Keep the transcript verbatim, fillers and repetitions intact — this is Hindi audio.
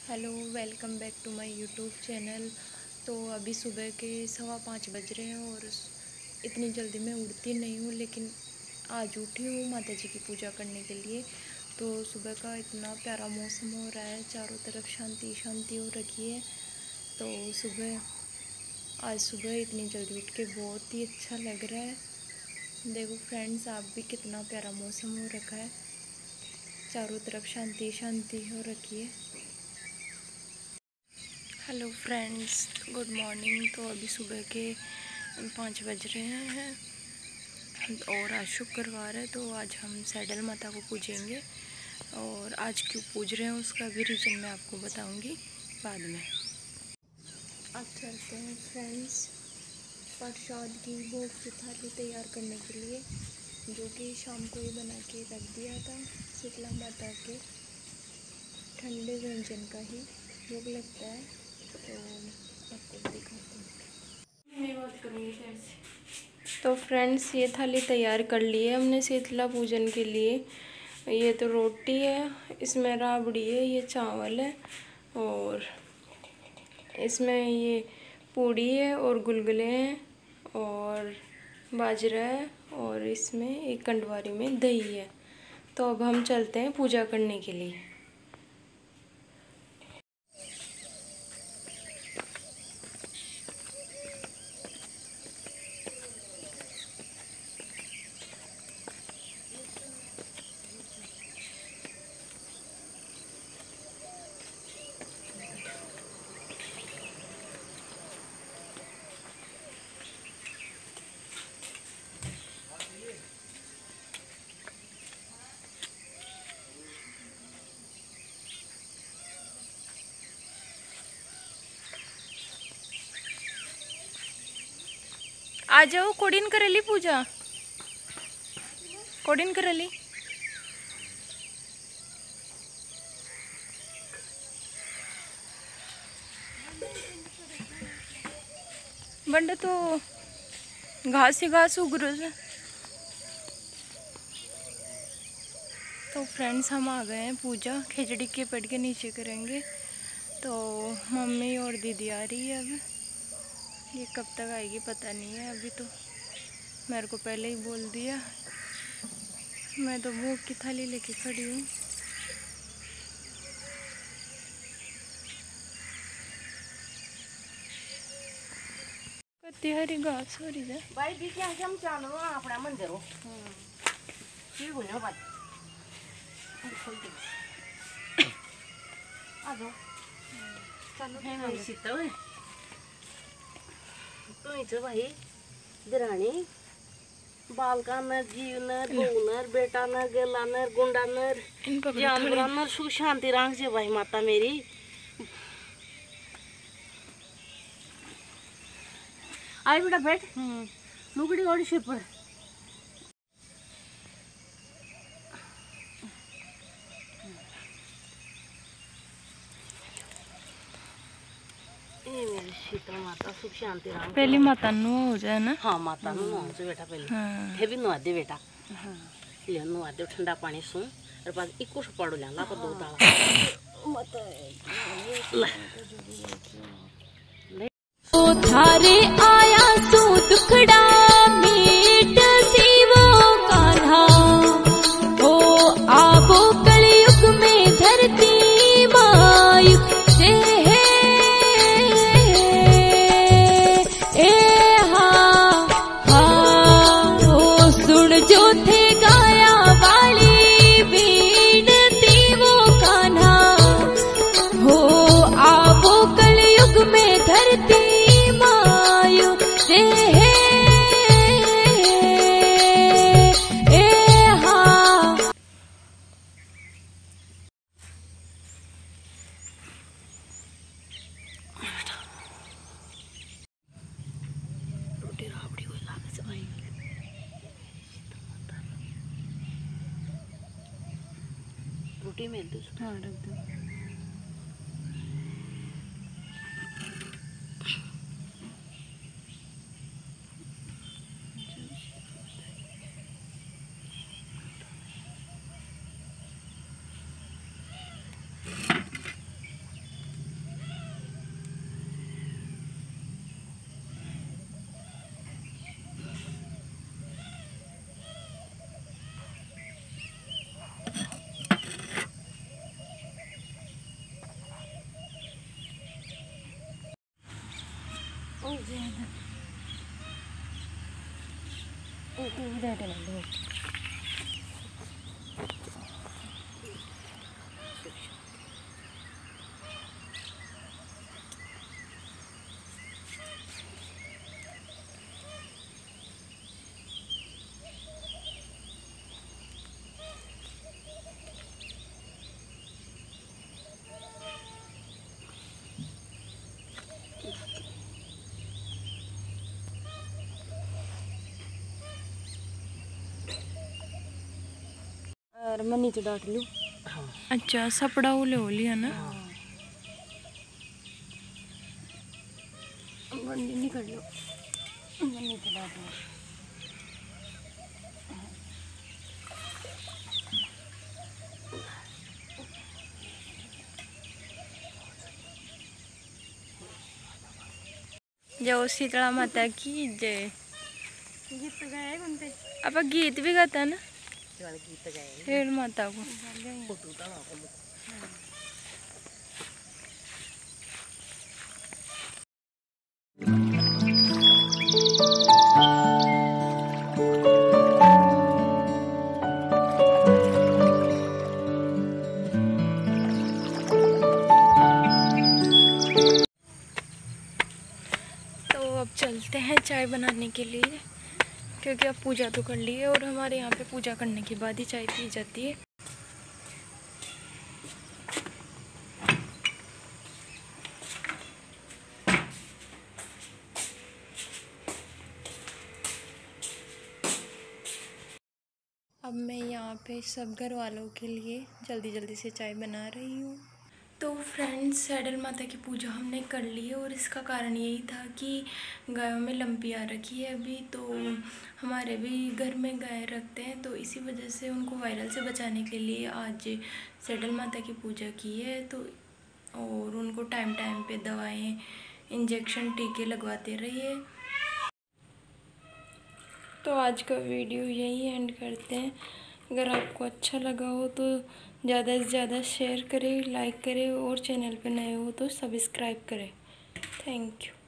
Hello, welcome back to my YouTube channel. तो अभी सुबह के सवा पाँच बज रहे हैं और इतनी जल्दी मैं उठती नहीं हूँ, लेकिन आज उठी हूँ माता जी की पूजा करने के लिए। तो सुबह का इतना प्यारा मौसम हो रहा है, चारों तरफ शांति शांति हो रखी है। तो सुबह आज सुबह इतनी जल्दी उठ के बहुत ही अच्छा लग रहा है। देखो फ्रेंड्स, आप भी कितना प्यारा मौसम हो रखा है, चारों तरफ शांति शांति हो रखी है। Hello friends, good morning. तो अभी सुबह के पाँच बज रहे हैं और आज शुक्रवार है, तो आज हम सैडल माता को पूजेंगे। और आज क्यों पूज रहे हैं उसका भी रीज़न मैं आपको बताऊंगी बाद में। अब चलते हैं फ्रेंड्स प्रसाद की भोग की थाली तैयार करने के लिए, जो कि शाम को ही बना के रख दिया था। शीतला माता के ठंडे व्यंजन का ही भोग लगता है, तो आपको दिखाती हूँ। मैं बात करूँगी शायद से। तो फ्रेंड्स, ये थाली तैयार कर ली है हमने शीतला पूजन के लिए। ये तो रोटी है, इसमें राबड़ी है, ये चावल है, और इसमें ये पूड़ी है और गुलगुले हैं और बाजरा है, और इसमें एक कंडवारी में दही है। तो अब हम चलते हैं पूजा करने के लिए। आ जाओ, कोडिन करली पूजा, कोडिन करली। बंड तो घास ही घास उग रहा है। तो फ्रेंड्स, हम आ गए हैं पूजा खिचड़ी के पेड़ के नीचे करेंगे। तो मम्मी और दीदी आ रही है। अब ये कब तक आएगी पता नहीं है। अभी तो मेरे को पहले ही बोल दिया। मैं तो भोग की थाली लेके खड़ी हूँ। कत्ती हरी घास हो रही है भाई दी क्या हम चालो अपना मंदिर हो ये बोलो भाई खोल दे आ जाओ चलो है मैं सीता है तो इधर भाई दरानी बालका नर जीव नर बहू नर बेटा नर गेला नर गुंडा नर जानवर नर सुख शांति राख जे भाई माता मेरी। आई बेटा बैठ लुगड़ी ओढ़ सिर पर शीतल माता सुख शांति राम पहली माता नु हो जाए ना। हाँ माता नु हो जाए बेटा पहले हाँ। हे भी नुआ दे बेटा हाँ ले नुआ दे ठंडा पानी सु और बाद इको से पड़ो ला पर दो ताला माता ओ थारे आया तू दुखड़ा मीट सीवो कान्हा हो आवो कलयुग में धरती मायु से ए हा हा ओ सुन जो थे गाया वाली बीनती वो कान्हा हो आवो कलयुग में धरती रोटी में दो हाँ रख दो। और मैं नीचे डाट लूँ। अच्छा सपड़ा ओले हो लिया ना। बंदी नहीं कर लो, मैं नीचे डाट लूँ। जय शीतला माता की जय। गीत तो गाए कौनते? अब गीत भी गाता ना गीत गाए रेड़ माता को। फोटो का अब चलते हैं चाय बनाने के लिए, क्योंकि अब पूजा तो कर ली है और हमारे यहाँ पे पूजा करने के बाद ही चाय पी जाती है। अब मैं यहाँ पे सब घर वालों के लिए जल्दी जल्दी से चाय बना रही हूँ। तो फ्रेंड्स, सैडल माता की पूजा हमने कर ली है और इसका कारण यही था कि गायों में लंपी आ रखी है अभी, तो हमारे भी घर में गाय रखते हैं, तो इसी वजह से उनको वायरल से बचाने के लिए आज सैडल माता की पूजा की है। तो और उनको टाइम टाइम पे दवाएं, इंजेक्शन, टीके लगवाते रहिए। तो आज का वीडियो यही एंड करते हैं। अगर आपको अच्छा लगा हो तो ज़्यादा से ज़्यादा शेयर करें, लाइक करें और चैनल पे नए हो तो सब्सक्राइब करें। Thank you.